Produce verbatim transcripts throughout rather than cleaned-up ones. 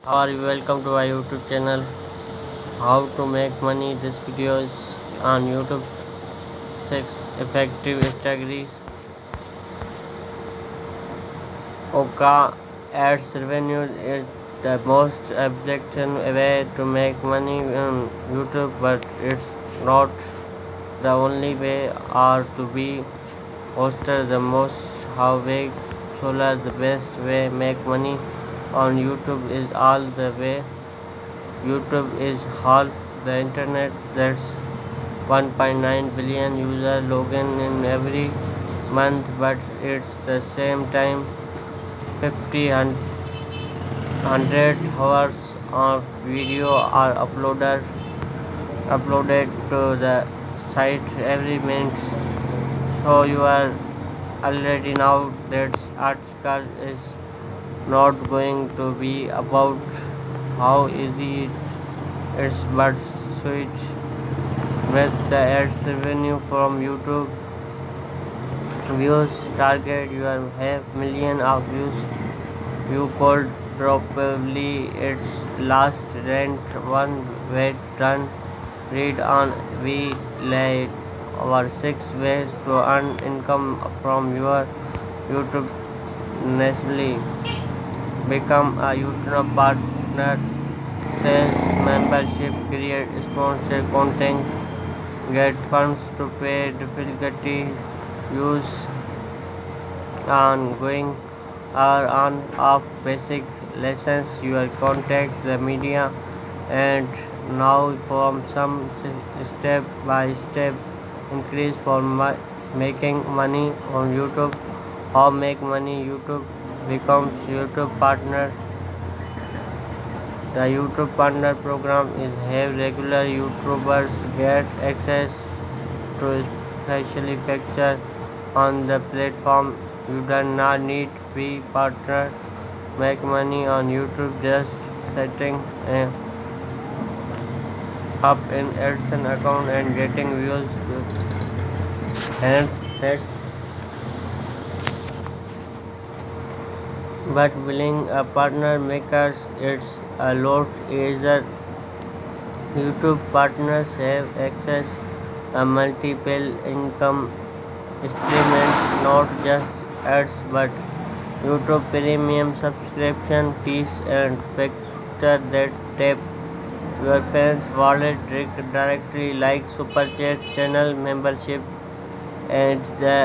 Are you welcome to our YouTube channel. How to make money. This video is on YouTube. Six effective strategies. Oka ads revenue is the most effective way to make money on YouTube, but it's not the only way or to be hosted the most. How big solar the best way make money on YouTube is all the way. YouTube is half the internet. That's one point nine billion users login in every month, but it's the same time fifty hundred hours of video are uploaded uploaded to the site every minute. So you are already know that article is not going to be about how easy it is but sweet. With the ads revenue from YouTube views target, you have million of views. You could probably its last rent one way done. Read on. We laid over six ways to earn income from your YouTube nationally. Become a YouTube partner, sales membership, create sponsor content, get funds to pay difficulty, use ongoing or on off basic lessons. Your contact the media and now from some step by step increase for making money on YouTube. How make money YouTube becomes YouTube partner. The YouTube partner program is have regular YouTubers get access to special features on the platform. You do not need to be partner. Make money on YouTube just setting up an AdSense account and getting views. Hence that. But building a partner makes it a lot easier. YouTube partners have access a multiple income streams, not just ads but YouTube premium subscription fees and factors that tap your fans' wallet directly, like super chat, channel membership, and the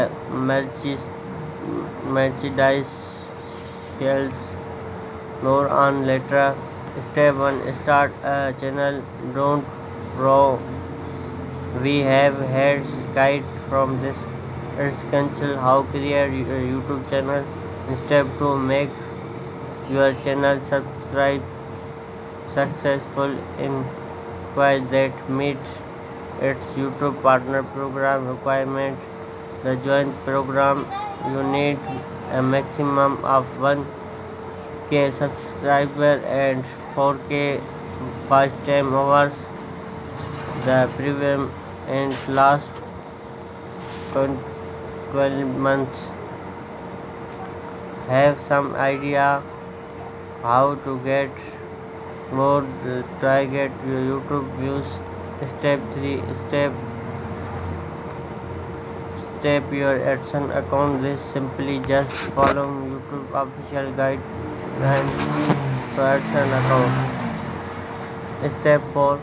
merchandise sales. More on later. Step one. Start a channel. Don't grow. We have had guide from this. It's cancel how create your YouTube channel. Step two. Make your channel subscribe successful inquiry that meet its YouTube partner program requirement. The joint program, you need a maximum of one K subscriber and four K watch time hours. The premium and last twelve months. Have some idea how to get more target your YouTube views. Step three. Step Step your AdSense account. This simply just follow YouTube official guide and to AdSense account. Step four.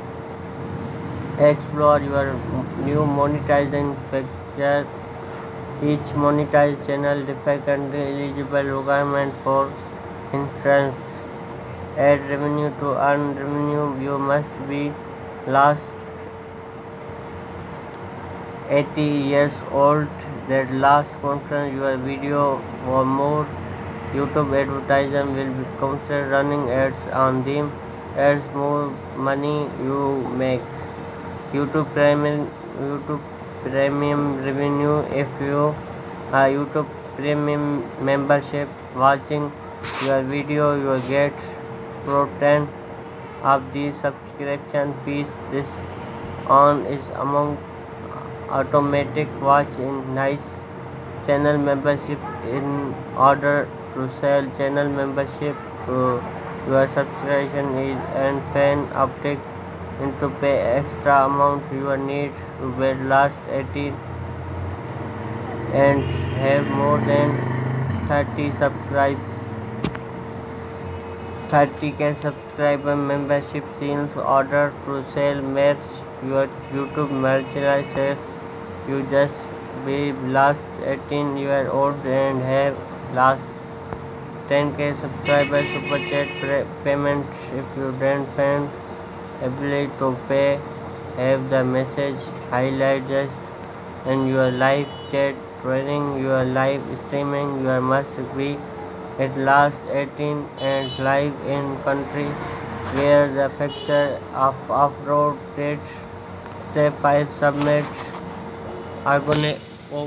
Explore your new monetizing feature. Each monetized channel defines eligible requirement for entrance. Ad revenue. To earn revenue, you must be last eighty years old. That last content your video or more. YouTube advertiser will be considered running ads on them. Ads more money you make. YouTube premium YouTube premium revenue. If you a YouTube premium membership watching your video, you will get pro-ten of the subscription fees. This on is among automatic watch in nice channel membership. In order to sell channel membership to your subscription is and fan uptake into pay extra amount you need to be last eighteen and have more than thirty subscribe thirty k subscriber membership in order to sell merch your YouTube merchandise if you just be last eighteen year old and have last ten k subscriber super chat payment if you don't find ability to pay have the message highlighted in your live chat training your live streaming you must be at last eighteen and live in country where the factor of off-road date. Step five submit organic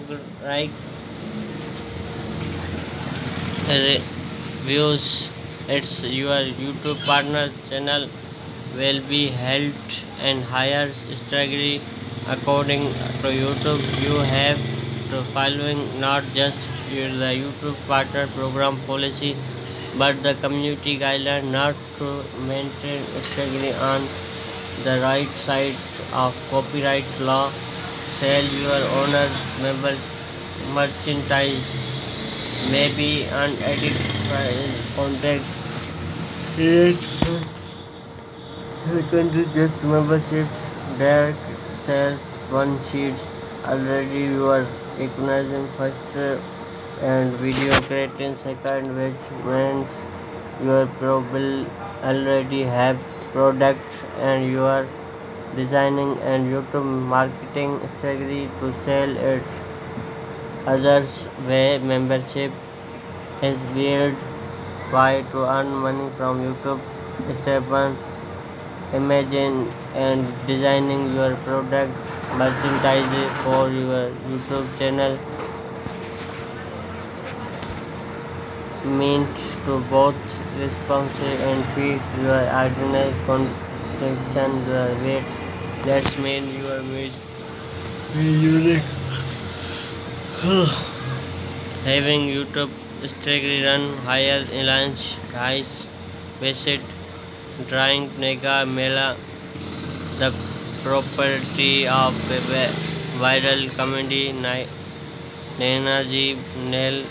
reviews. It's your YouTube partner channel will be held and higher strategy according to YouTube. You have to following not just the YouTube partner program policy but the community guideline not to maintain strategy on the right side of copyright law. Sell your owner member merchandise may be unedited contact. You can do just membership, direct sales, one sheets. Already you are recognizing first and video creating second, which means you are probably already have product and you are designing and YouTube marketing strategy to sell it. Others way membership is built by to earn money from YouTube. Step one. Imagine and designing your product merchandise for your YouTube channel means to both responsive and feed your ordinary content the weight. That's mean your music unique. Having YouTube strategy run higher launch guys visit drawing Nega Mela, the property of a viral comedy Naina Ji Nel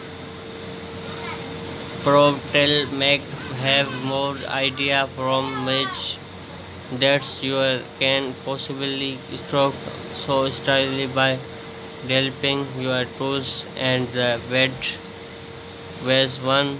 Protel make have more idea from which that's you can possibly stroke so stylely by developing your tools and the web ways one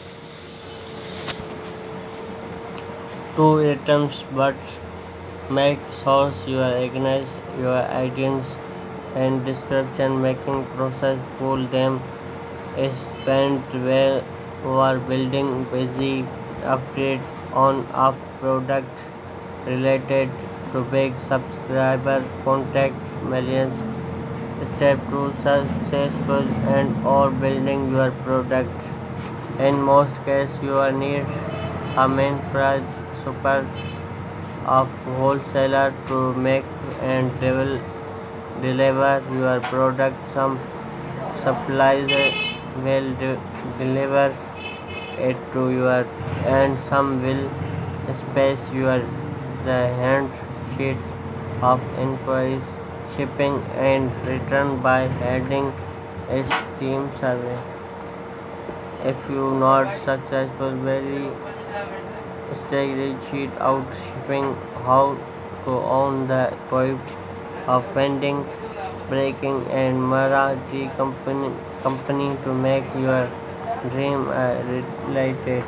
two items but make sure you organize your ideas and description making process pull them spend where you are building busy update on of product related to big subscriber contact millions. Step two successful and or building your product. In most cases you will need a main price super of wholesaler to make and devel- deliver your product. Some suppliers will de- deliver it to your and some will space your the hand sheet of inquiries shipping and return by adding a steam survey. If you not successful very strategy sheet out shipping how to own the type of vending breaking and Marathi company company to make your dream a reality.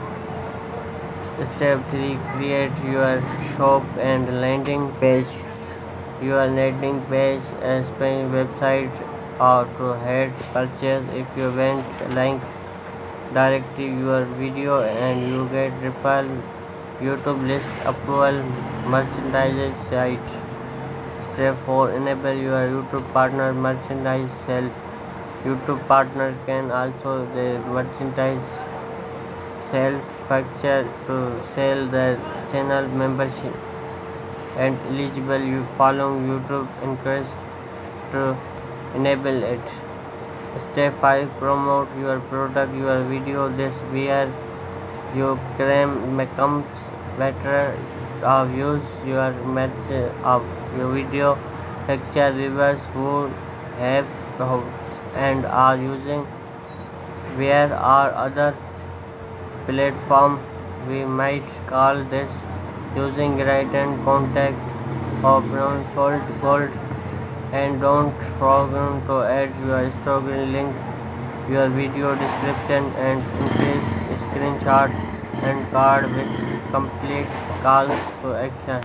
Step three create your shop and landing page. Your landing page as paying website or to head purchase if you went link directly your video and you get referral YouTube list approval merchandise site. Step four enable your YouTube partner merchandise sell. YouTube partner can also the merchandise sell factor to sell the channel membership and eligible you follow YouTube encourage to enable it. Step five promote your product your video this where Your claim becomes better of use your message of your video picture viewers who have doubts and are using where are other platform. We might call this using right and contact of non-sold gold. And don't forget to add your Instagram link, your video description, and increase screenshot and card with complete calls to action.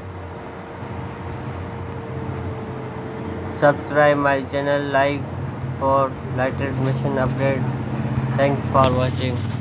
Subscribe my channel, like for latest mission update. Thanks for watching.